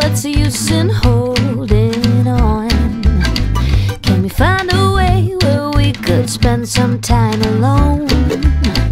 what's the use in holding on? Can we find a way where we could spend some time alone?